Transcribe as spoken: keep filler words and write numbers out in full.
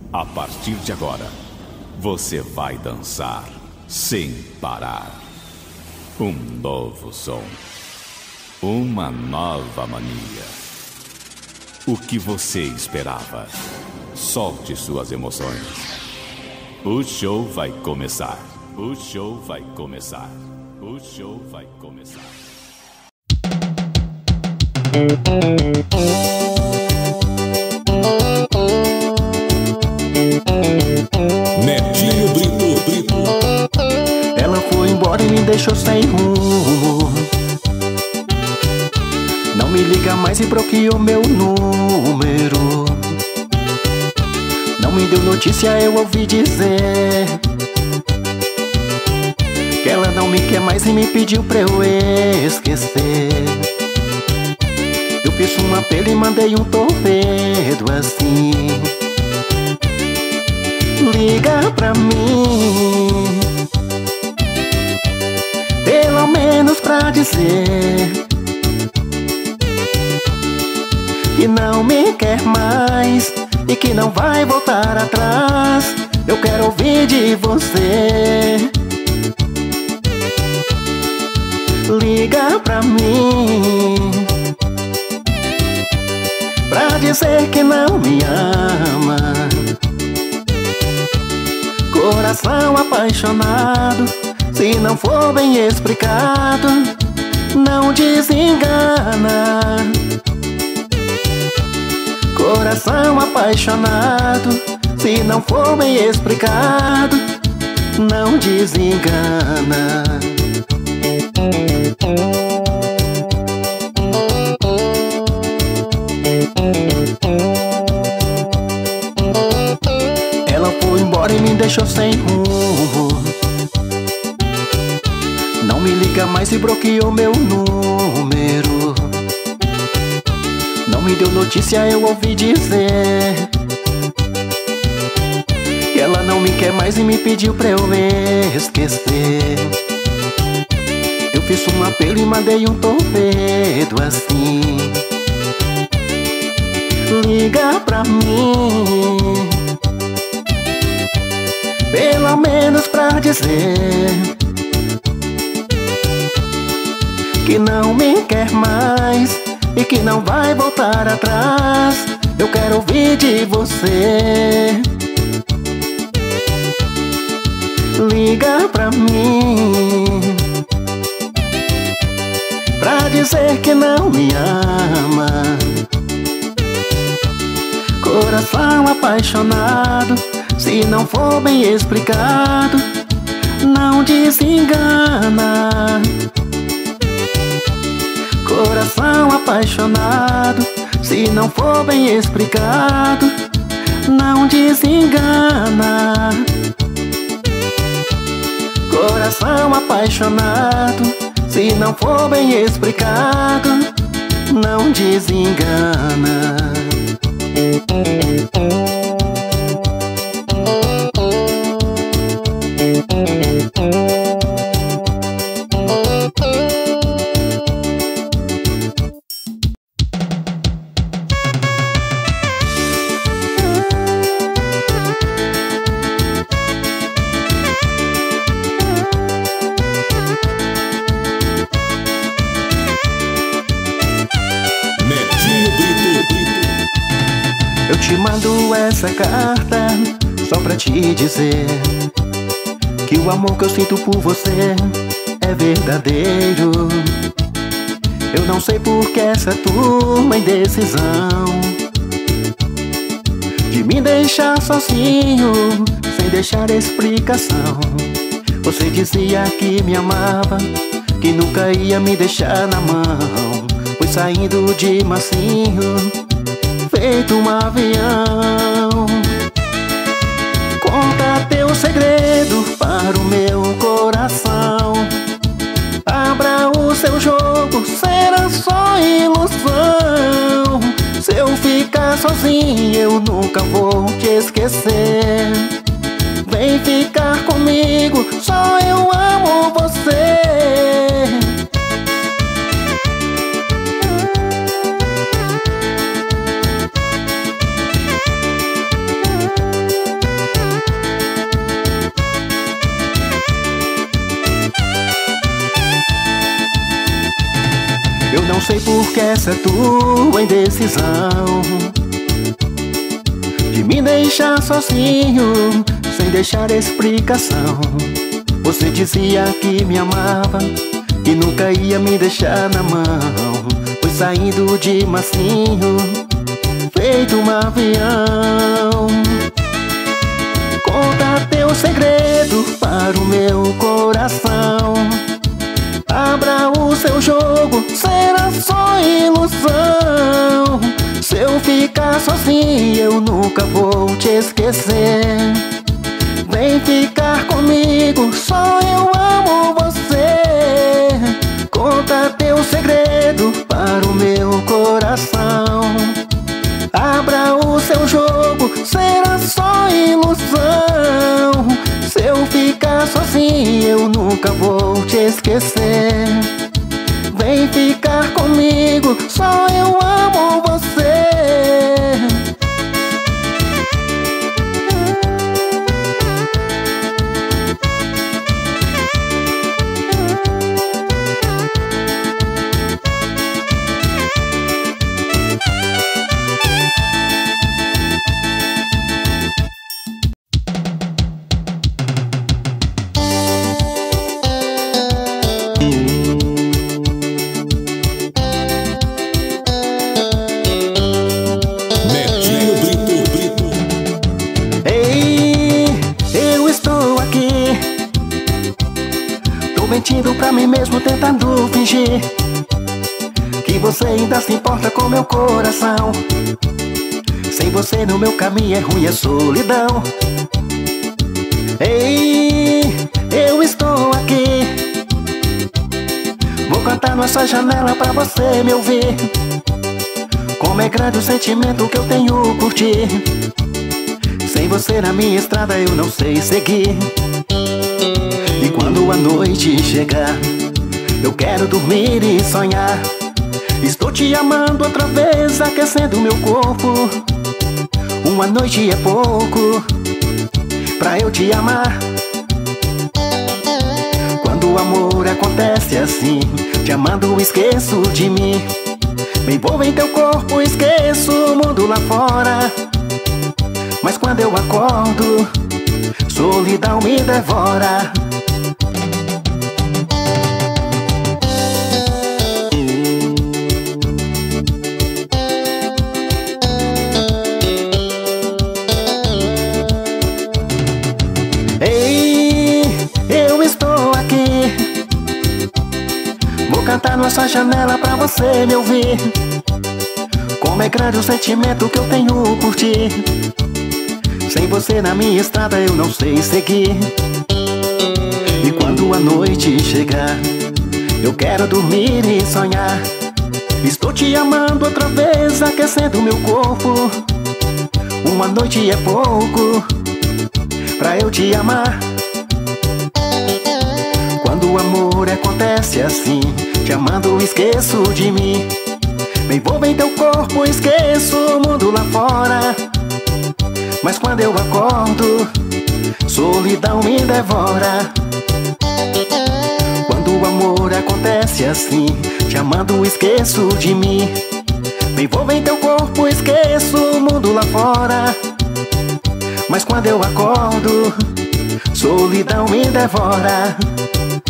A partir de agora, você vai dançar sem parar. Um novo som. Uma nova mania. O que você esperava? Solte suas emoções. O show vai começar. O show vai começar. O show vai começar. Netinho Brito, Brito. Ela foi embora e me deixou sem rumo. Não me liga mais e bloqueou meu número. Não me deu notícia, eu ouvi dizer que ela não me quer mais e me pediu pra eu esquecer. Eu fiz um apelo e mandei um torpedo assim: liga pra mim, pelo menos pra dizer que não me quer mais e que não vai voltar atrás. Eu quero ouvir de você. Liga pra mim pra dizer que não me ama. Coração apaixonado, se não for bem explicado, não desengana. Coração apaixonado, se não for bem explicado, não desengana. Ela foi embora e me deixou sem rumo. Não me liga mais e bloqueou meu número. Não me deu notícia, eu ouvi dizer que ela não me quer mais e me pediu pra eu esquecer. Eu fiz um apelo e mandei um torpedo assim: liga pra mim, pelo menos pra dizer que não me quer mais e que não vai voltar atrás. Eu quero ouvir de você. Liga pra mim pra dizer que não me ama. Coração apaixonado, se não for bem explicado, não desengana. Coração apaixonado, se não for bem explicado, não desengana. Coração apaixonado, se não for bem explicado, não desengana. Eu te mando essa carta só pra te dizer que o amor que eu sinto por você é verdadeiro. Eu não sei por que essa tua indecisão de me deixar sozinho, sem deixar explicação. Você dizia que me amava, que nunca ia me deixar na mão. Foi saindo de mansinho, feito um avião. Conta teu segredo para o meu coração. Abra o seu jogo, será só ilusão. Se eu ficar sozinho, eu nunca vou te esquecer. Vem ficar comigo, só eu amo você. porque essa é tua indecisão de me deixar sozinho, sem deixar explicação. Você dizia que me amava e nunca ia me deixar na mão. Foi saindo de mansinho, feito um avião. Conta teu segredo para o meu coração. Abra o seu jogo, será só ilusão. Se eu ficar sozinho, eu nunca vou te esquecer. Vem ficar comigo, só eu amo você. Conta teu segredo para o meu coração. Abra o seu jogo, será só ilusão. Se eu ficar sozinho, eu nunca vou te esquecer. Vem ficar comigo, só eu amo você. Mentindo pra mim mesmo, tentando fingir que você ainda se importa com meu coração. Sem você no meu caminho é ruim, é solidão. Ei, eu estou aqui, vou cantar nessa janela pra você me ouvir. Como é grande o sentimento que eu tenho por ti. Sem você na minha estrada eu não sei seguir. E quando a noite chegar, eu quero dormir e sonhar. Estou te amando outra vez, aquecendo meu corpo. Uma noite é pouco pra eu te amar. Quando o amor acontece assim, te amando esqueço de mim. Me envolvo em teu corpo, esqueço o mundo lá fora. Mas quando eu acordo, solidão me devora. Ei, eu estou aqui, vou cantar nessa janela pra você me ouvir. Como é grande o sentimento que eu tenho por ti. Sem você na minha estrada eu não sei seguir. E quando a noite chegar, eu quero dormir e sonhar. Estou te amando outra vez, aquecendo meu corpo. Uma noite é pouco pra eu te amar. Quando o amor acontece assim, te amando esqueço de mim. Me envolvo em teu corpo, esqueço o mundo lá fora. Mas quando eu acordo, solidão me devora. Quando o amor acontece assim, te amando esqueço de mim. Me envolvo em teu corpo, esqueço o mundo lá fora. Mas quando eu acordo, solidão me devora.